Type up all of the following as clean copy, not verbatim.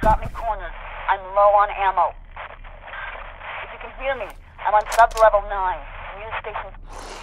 got me cornered. I'm low on ammo. If you can hear me, I'm on sub-level 9. News station...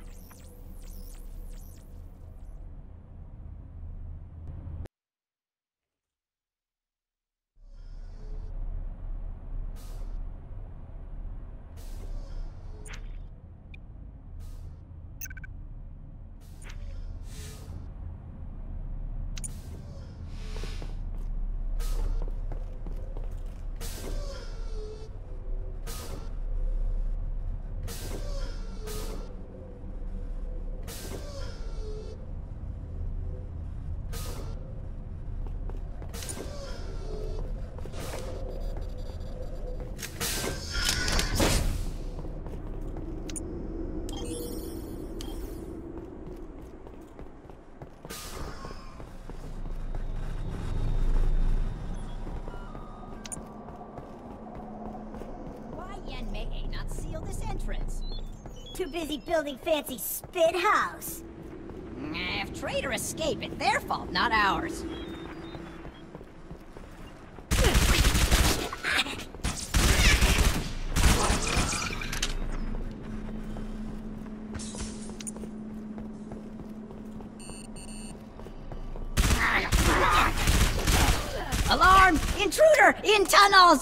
May not seal this entrance. Too busy building fancy spit house. If Traitor escape, it's their fault, not ours. Alarm! Intruder! In tunnels!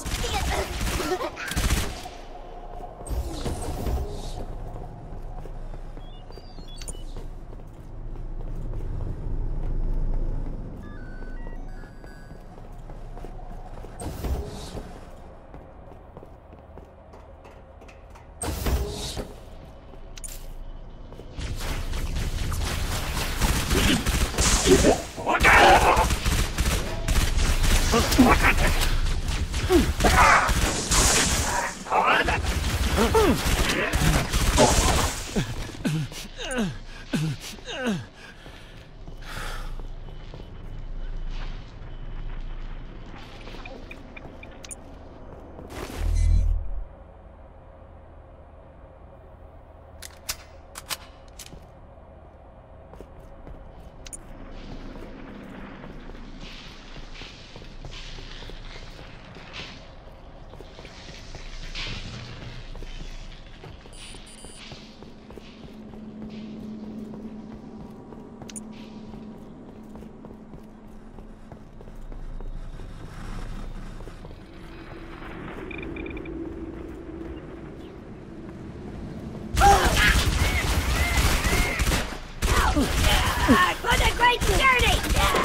Put a great dirty!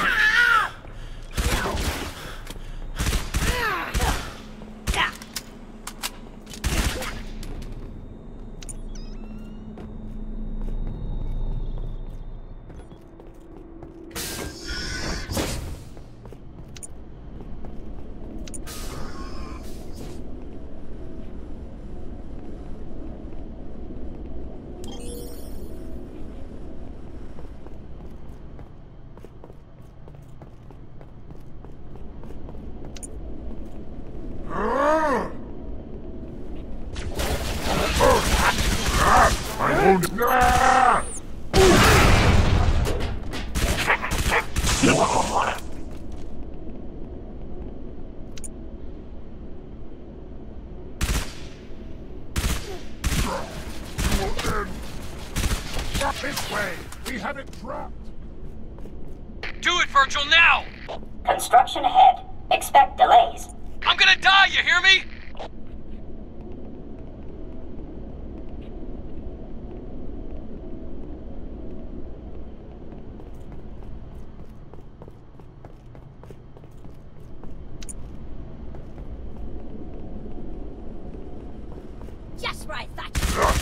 This way! We have it trapped! Do it, Virgil, now! Construction ahead. Expect delays. I'm gonna die, you hear me? Just right, Thatcher.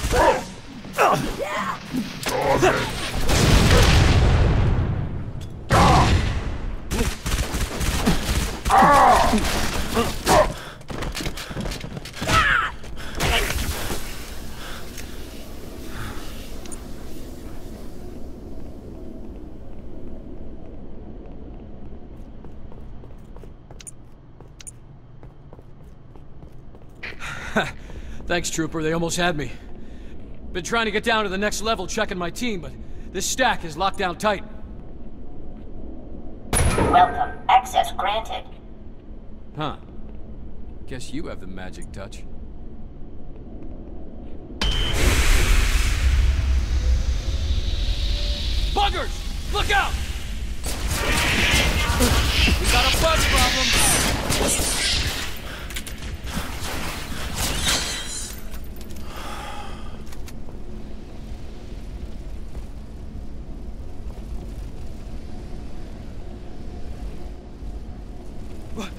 Thanks, Trooper. They almost had me. Been trying to get down to the next level checking my team, but this stack is locked down tight. Welcome. Access granted. Huh. Guess you have the magic touch. Buggers! Look out! We got a bug problem! What?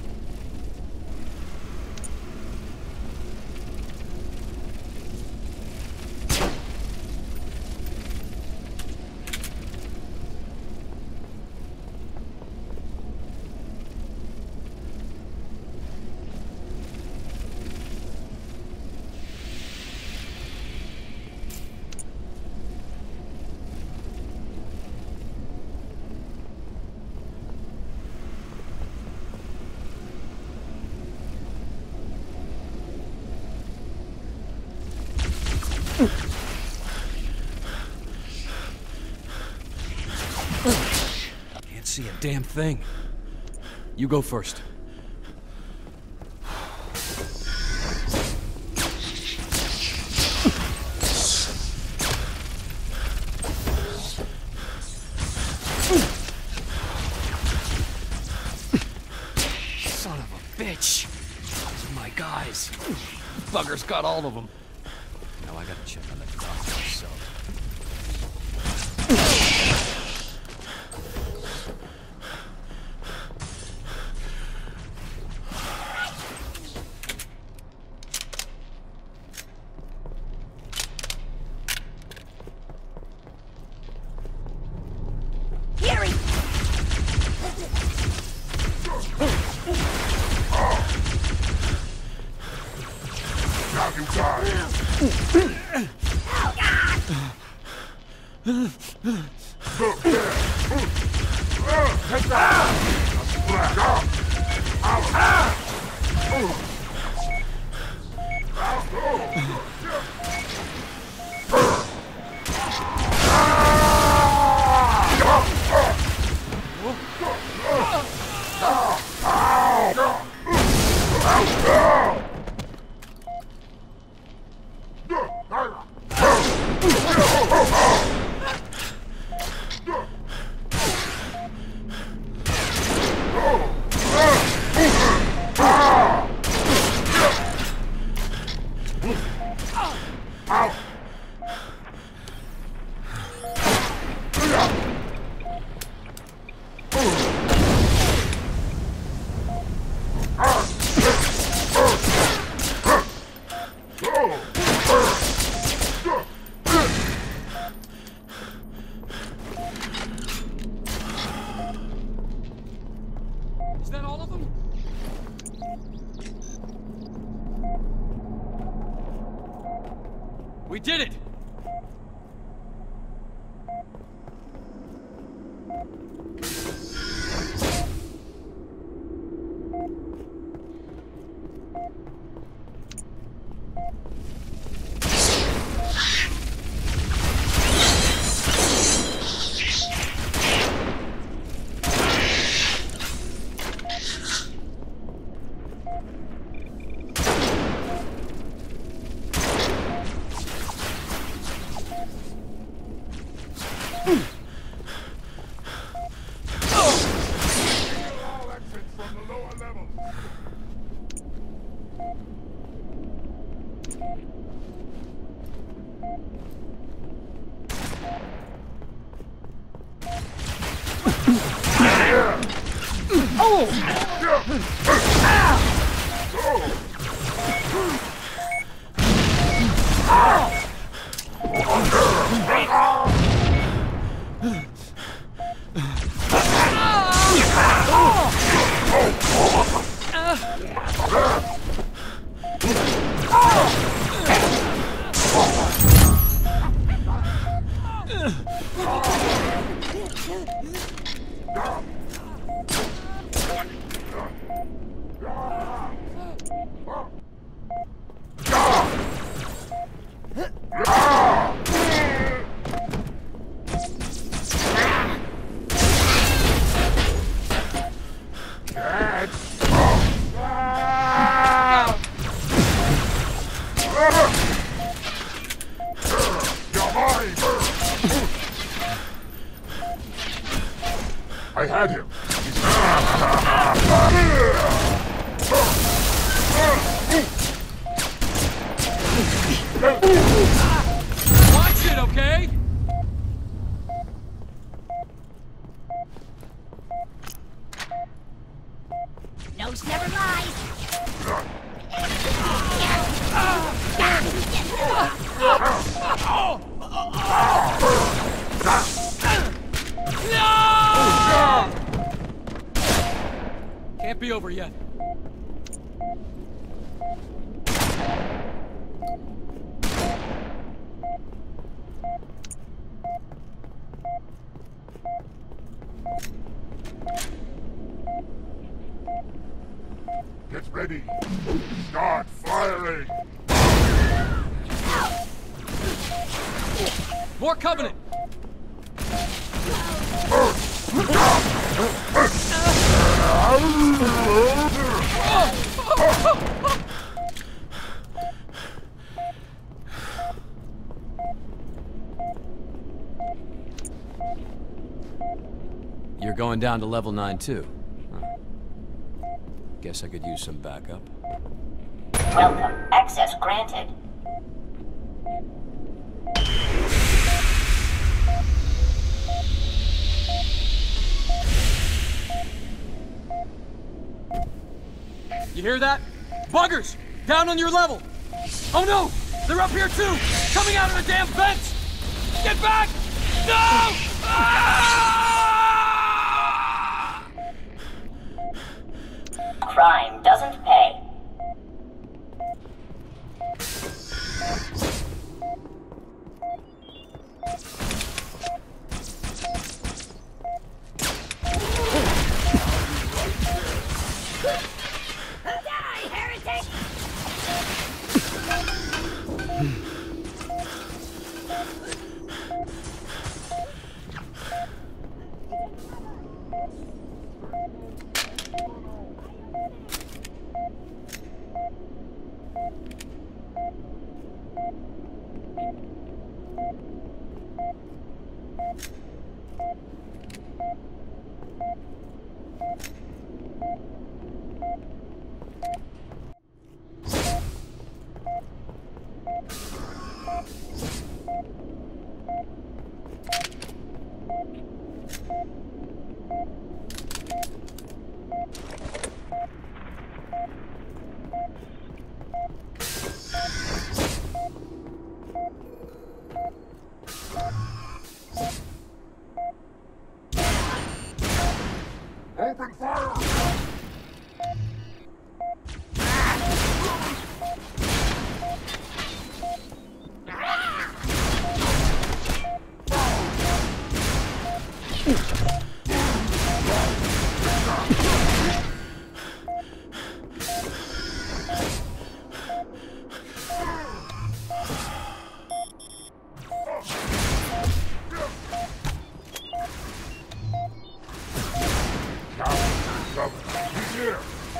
Can't see a damn thing. You go first. Son of a bitch. Those are my guys. Buggers got all of them. Now I gotta check on that doctor myself. Is that all of them? We did it! yet. Get ready. Start firing. More Covenant! You're going down to level 9 too. Huh. Guess I could use some backup. Welcome. Access granted. You hear that? Buggers! Down on your level! Oh no! They're up here too! Coming out of the damn vents! Get back! No! Ah! Crime doesn't pay. Die, heretic! Open fire! Here!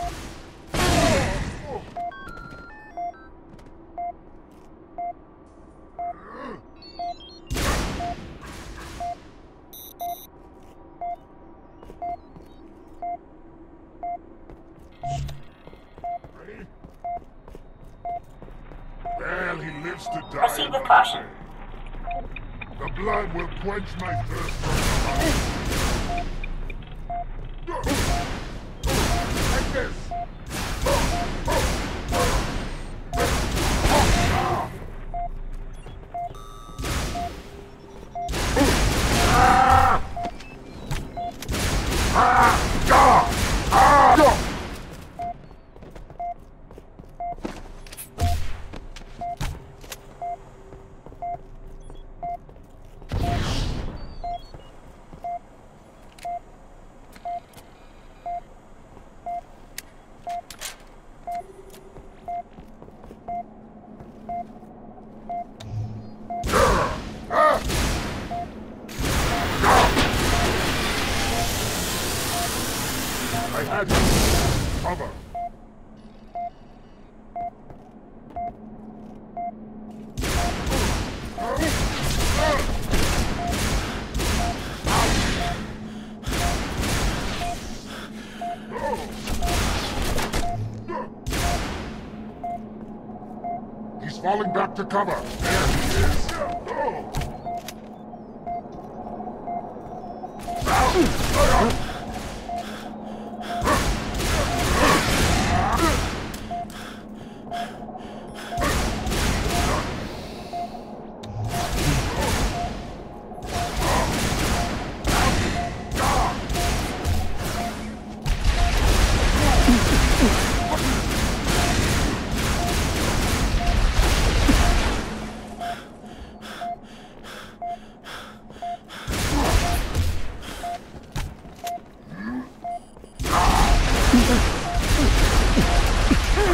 Ready? Well, he lives to die. Proceed with caution. The blood will quench my thirst from the heart. Like this. I had him. Cover. He's falling back to cover. There he is.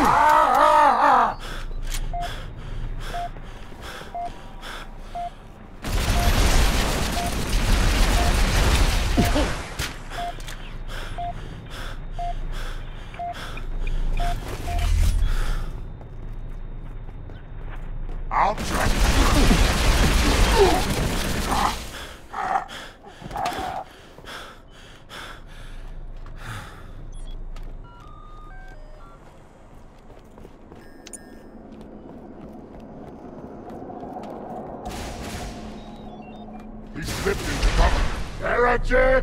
I'll track He slipped into cover. Heretic!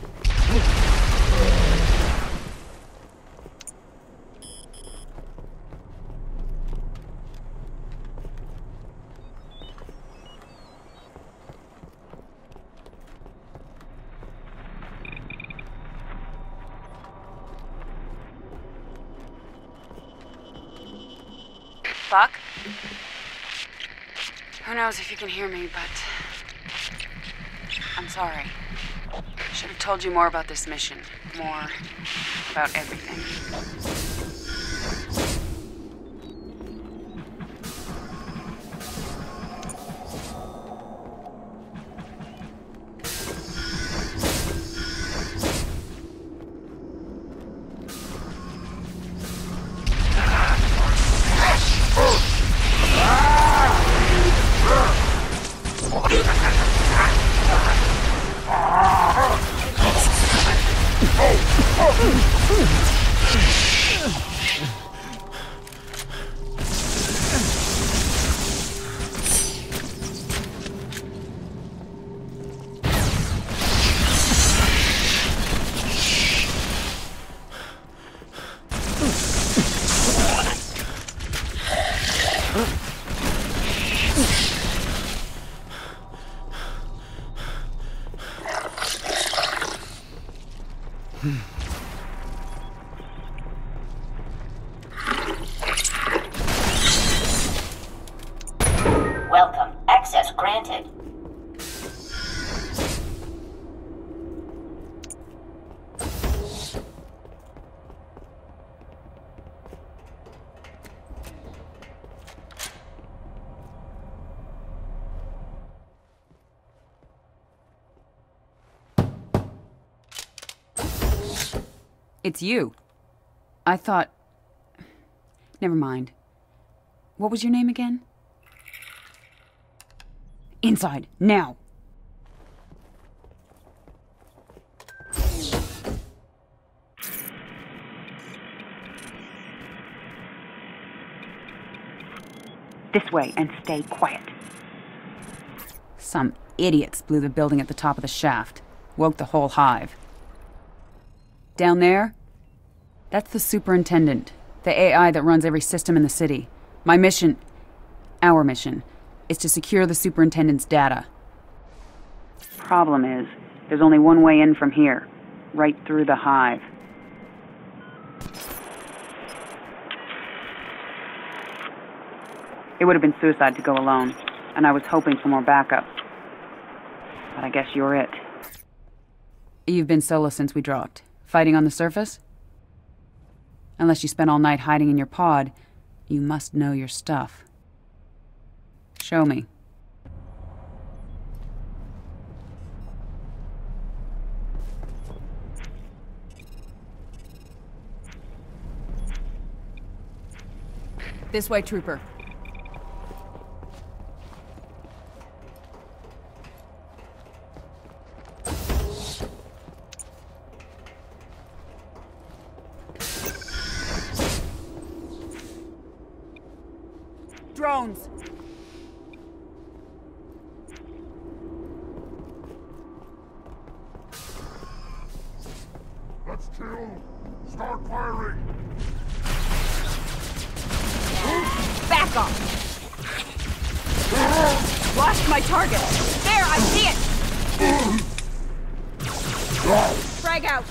Buck? Who knows if you can hear me, but I'm sorry. Should have told you more about this mission. More about everything. Welcome. Access granted. It's you. I thought... Never mind. What was your name again? Inside, now! This way, and stay quiet. Some idiots blew the building at the top of the shaft. Woke the whole hive. Down there? That's the superintendent. The AI that runs every system in the city. My mission... Our mission... is to secure the superintendent's data. Problem is, there's only one way in from here. Right through the hive. It would have been suicide to go alone, and I was hoping for more backup. But I guess you're it. You've been solo since we dropped. Fighting on the surface? Unless you spent all night hiding in your pod, you must know your stuff. Show me. This way, Trooper. Drones! Let's kill! Start firing! Back off! Lost my target! There, I see it! Frag out!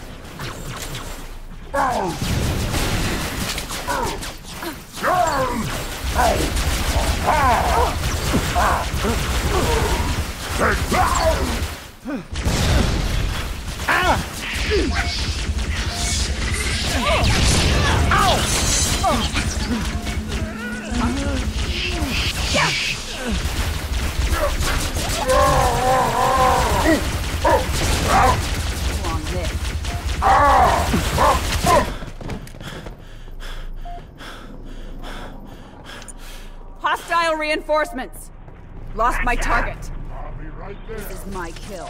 Hostile reinforcements! Lost my target. I'll be right there. This is my kill.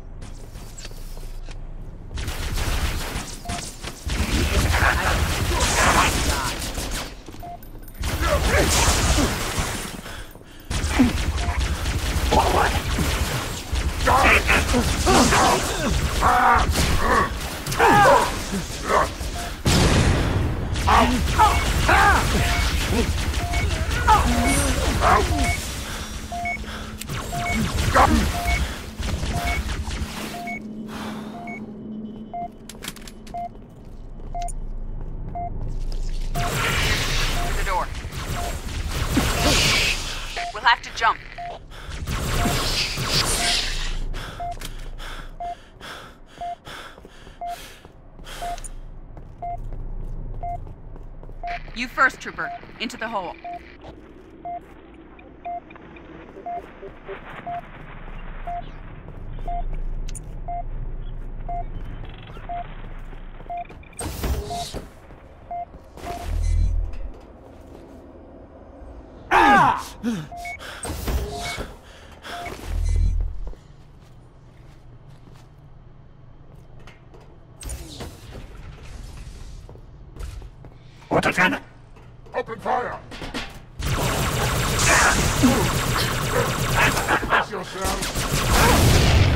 The door. We'll have to jump. You first, Trooper. Into the hole. Open fire! Brace yourself.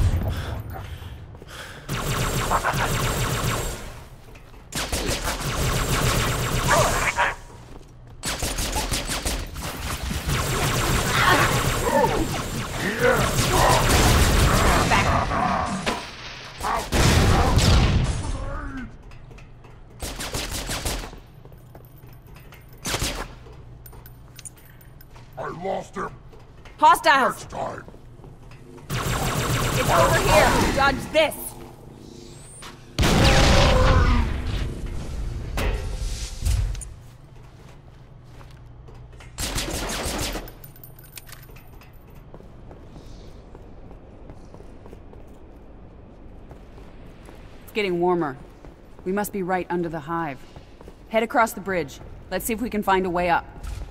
I lost him. Hostiles! Next time. It's over here! Dodge this! It's getting warmer. We must be right under the hive. Head across the bridge. Let's see if we can find a way up.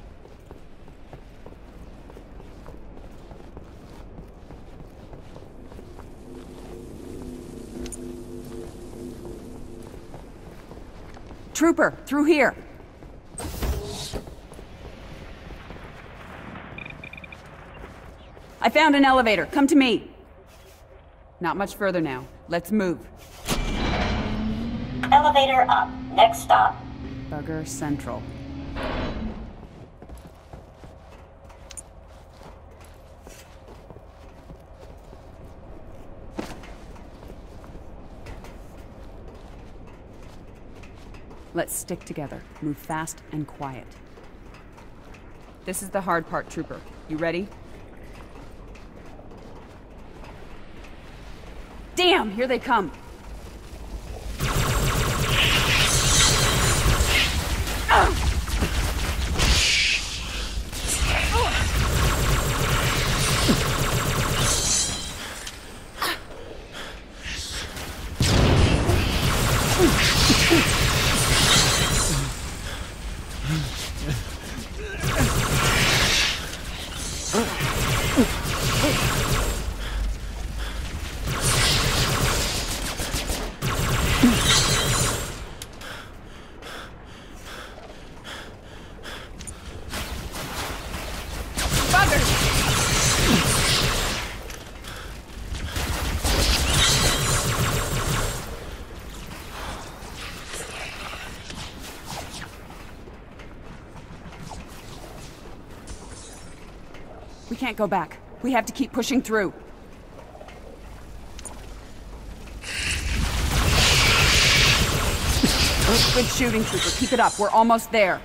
Trooper, through here. I found an elevator. Come to me. Not much further now. Let's move. Elevator up. Next stop. Bugger Central. Let's stick together. Move fast and quiet. This is the hard part, Trooper. You ready? Damn! Here they come! We can't go back. We have to keep pushing through. Good shooting, Trooper. Keep it up. We're almost there.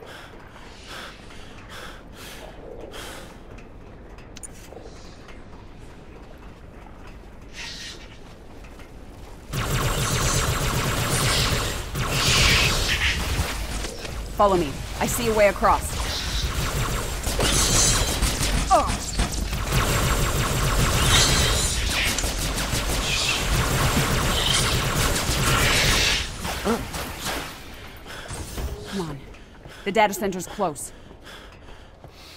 Follow me. I see a way across. Come on. The data center's close.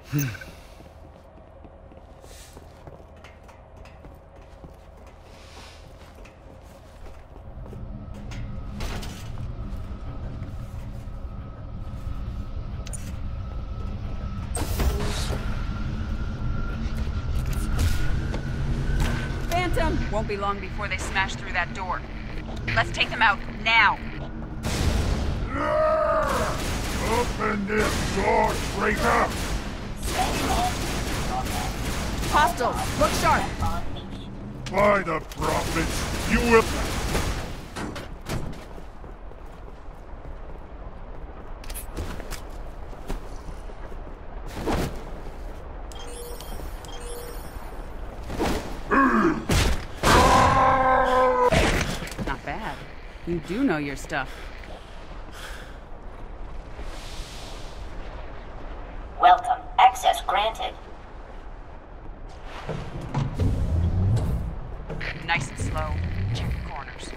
Phantom! Won't be long before they smash through that door. Let's take them out, now! Open this door, traitor! Hostiles, look sharp! By the prophets, you will... Not bad. You do know your stuff. Welcome. Access granted. Nice and slow. Check the corners.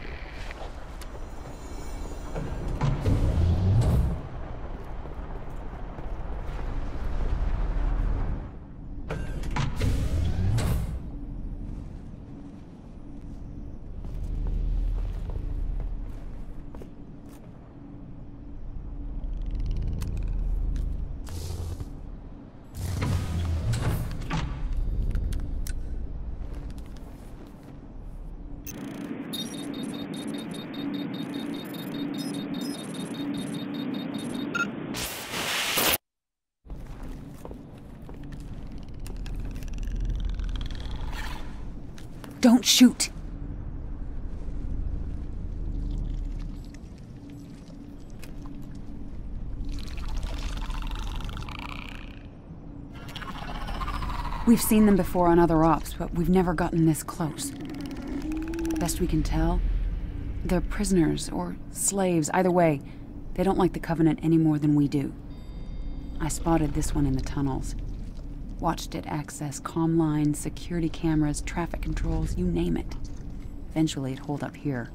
Don't shoot! We've seen them before on other ops, but we've never gotten this close. Best we can tell, they're prisoners or slaves. Either way, they don't like the Covenant any more than we do. I spotted this one in the tunnels. Watched it access comm lines, security cameras, traffic controls, you name it. Eventually it holed up here.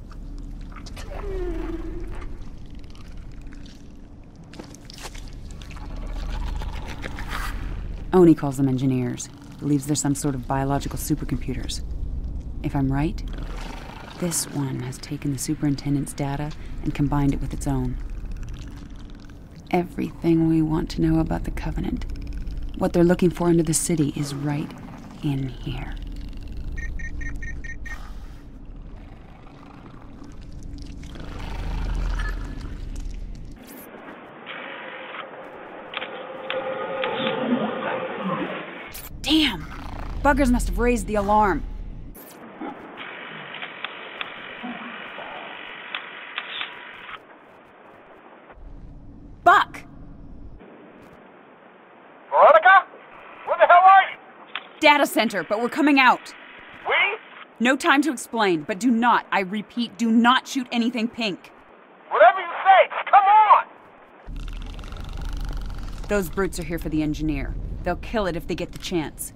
Oni calls them engineers. Believes they're some sort of biological supercomputers. If I'm right, this one has taken the superintendent's data and combined it with its own. Everything we want to know about the Covenant, what they're looking for into the city, is right in here. Damn! Buggers must have raised the alarm. Buck! Veronica? Where the hell are you? Data center, but we're coming out. We? No time to explain, but do not, I repeat, do not shoot anything pink. Whatever you say, just come on! Those brutes are here for the engineer. They'll kill it if they get the chance.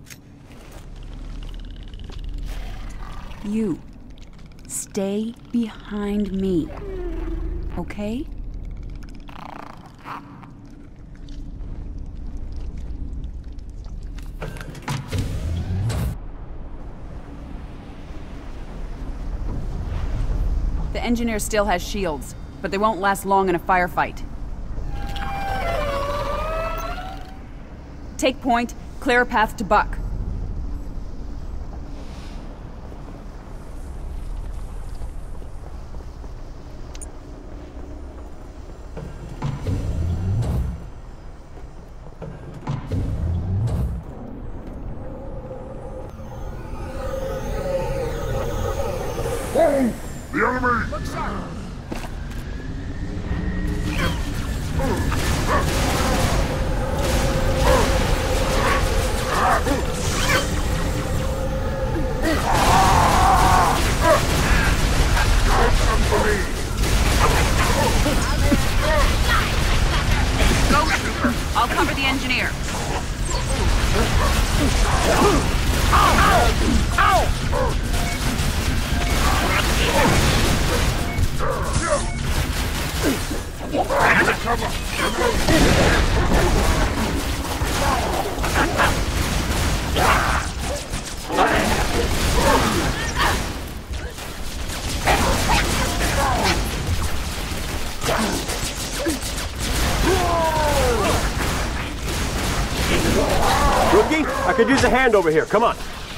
You, stay behind me, okay? The engineer still has shields, but they won't last long in a firefight. Take point, clear a path to Buck. Whoa! The enemy! Look sharp! Go, Trooper. I'll cover the engineer. Rookie, I could use a hand over here. Come on.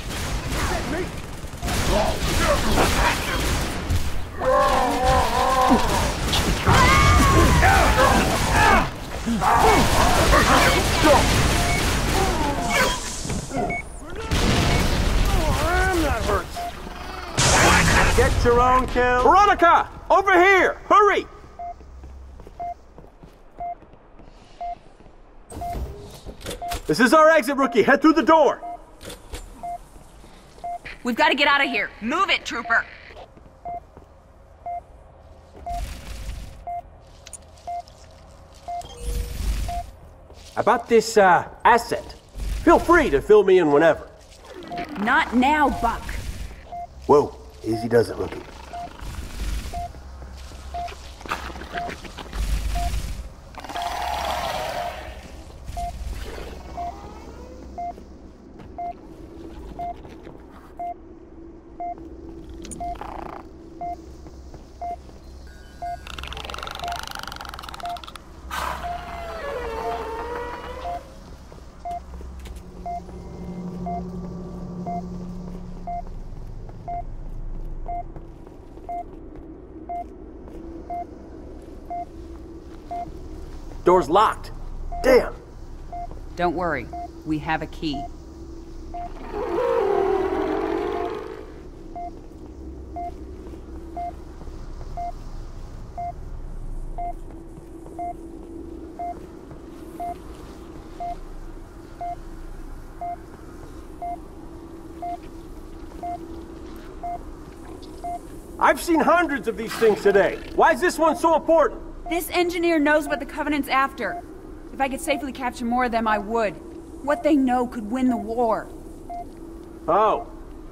That hurts. Get your own kill. Veronica, over here. Hurry. This is our exit, Rookie. Head through the door. We've got to get out of here. Move it, Trooper. About this, asset. Feel free to fill me in whenever. Not now, Buck. Whoa, easy does it, Rookie. Door's locked. Damn. Don't worry. We have a key. I've seen hundreds of these things today. Why is this one so important? This engineer knows what the Covenant's after. If I could safely capture more of them, I would. What they know could win the war. Oh.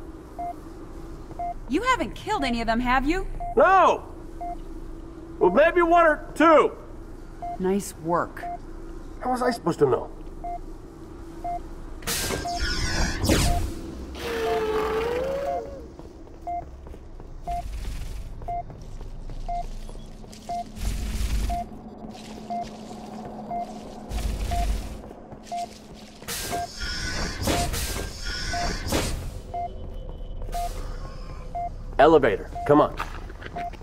You haven't killed any of them, have you? No! Well, maybe one or two. Nice work. How was I supposed to know? Elevator, come on.